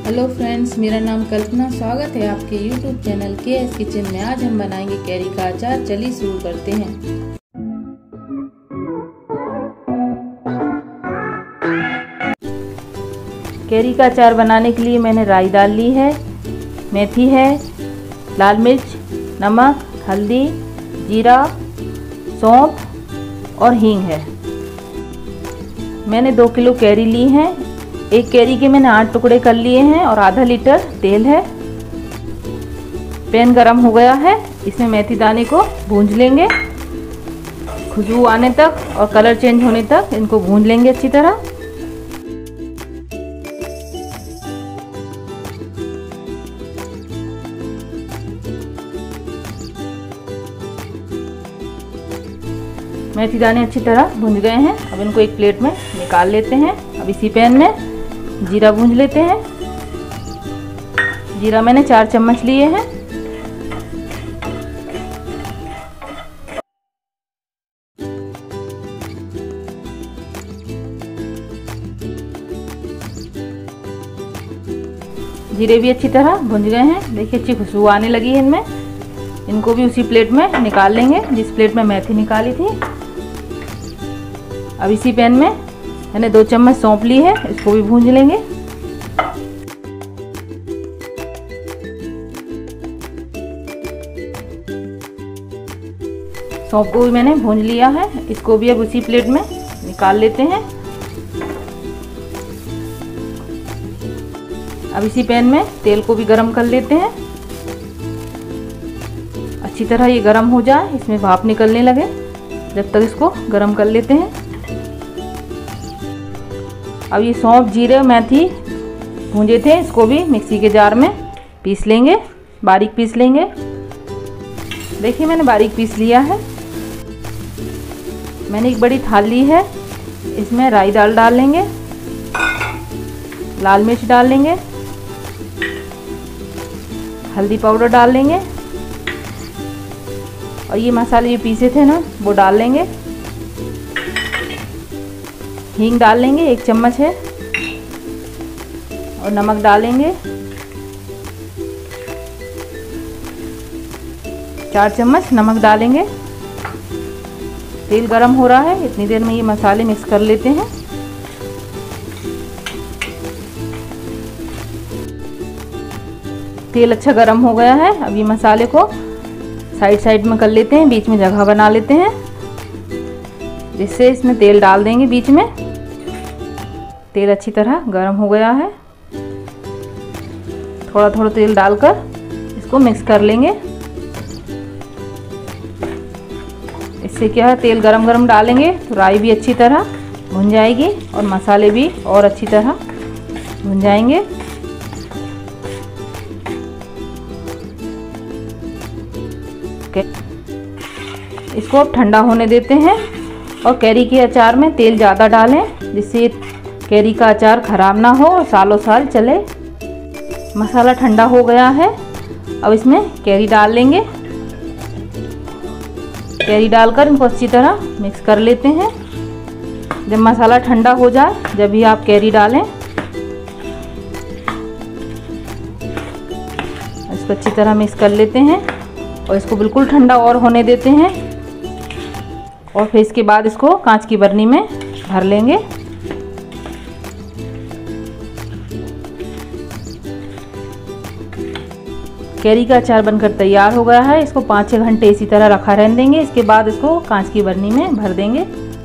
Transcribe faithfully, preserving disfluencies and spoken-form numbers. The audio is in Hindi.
हेलो फ्रेंड्स, मेरा नाम कल्पना। स्वागत है आपके यूट्यूब चैनल के एस किचन में। आज हम बनाएंगे कैरी का अचार। चलिए शुरू करते हैं। कैरी का अचार बनाने के लिए मैंने राई डाल ली है, मेथी है, लाल मिर्च, नमक, हल्दी, जीरा, सौंफ और हींग है। मैंने दो किलो कैरी ली है। एक कैरी के मैंने आठ टुकड़े कर लिए हैं और आधा लीटर तेल है। पैन गरम हो गया है। इसमें मेथी दाने को भूंज लेंगे, खुशबू आने तक और कलर चेंज होने तक इनको भूंज लेंगे अच्छी तरह। मेथी दाने अच्छी तरह भूंज गए हैं। अब इनको एक प्लेट में निकाल लेते हैं। अब इसी पैन में जीरा भूंज लेते हैं। जीरा मैंने चार चम्मच लिए हैं। जीरे भी अच्छी तरह भुंज गए हैं। देखिए अच्छी खुशबू आने लगी है इनमें। इनको भी उसी प्लेट में निकाल लेंगे जिस प्लेट में मेथी निकाली थी। अब इसी पैन में मैंने दो चम्मच सौंफ ली है, इसको भी भूंज लेंगे। सौंफ को भी मैंने भूंज लिया है। इसको भी अब उसी प्लेट में निकाल लेते हैं। अब इसी पैन में तेल को भी गरम कर लेते हैं। अच्छी तरह ये गरम हो जाए, इसमें भाप निकलने लगे, जब तक इसको गरम कर लेते हैं। अब ये सौंफ, जीरे, मेथी भूंजे थे, इसको भी मिक्सी के जार में पीस लेंगे, बारीक पीस लेंगे। देखिए मैंने बारीक पीस लिया है। मैंने एक बड़ी थाली ली है, इसमें राई दाल डाल लेंगे, लाल मिर्च डाल लेंगे, हल्दी पाउडर डाल लेंगे और ये मसाले जो पीसे थे ना वो डाल लेंगे। हींग डाल लेंगे, एक चम्मच है, और नमक डालेंगे चार चम्मच नमक डालेंगे। तेल गरम हो रहा है, इतनी देर में ये मसाले मिक्स कर लेते हैं। तेल अच्छा गरम हो गया है। अब ये मसाले को साइड साइड में कर लेते हैं, बीच में जगह बना लेते हैं, जिससे इसमें तेल डाल देंगे बीच में। तेल अच्छी तरह गरम हो गया है। थोड़ा थोड़ा तेल डालकर इसको मिक्स कर लेंगे। इससे क्या है, तेल गरम गरम डालेंगे तो राई भी अच्छी तरह भुन जाएगी और मसाले भी और अच्छी तरह भुन जाएंगे। इसको अब ठंडा होने देते हैं और कैरी के अचार में तेल ज़्यादा डालें, जिससे कैरी का अचार ख़राब ना हो और सालों साल चले। मसाला ठंडा हो गया है। अब इसमें कैरी डाल लेंगे। कैरी डालकर इनको अच्छी तरह मिक्स कर लेते हैं। जब मसाला ठंडा हो जाए, जब भी आप कैरी डालें, इसको अच्छी तरह मिक्स कर लेते हैं और इसको बिल्कुल ठंडा और होने देते हैं। और फिर इसके बाद इसको कांच की बरनी में भर लेंगे। कैरी का अचार बनकर तैयार हो गया है। इसको पाँच छः घंटे इसी तरह रखा रहने देंगे। इसके बाद इसको कांच की बरनी में भर देंगे।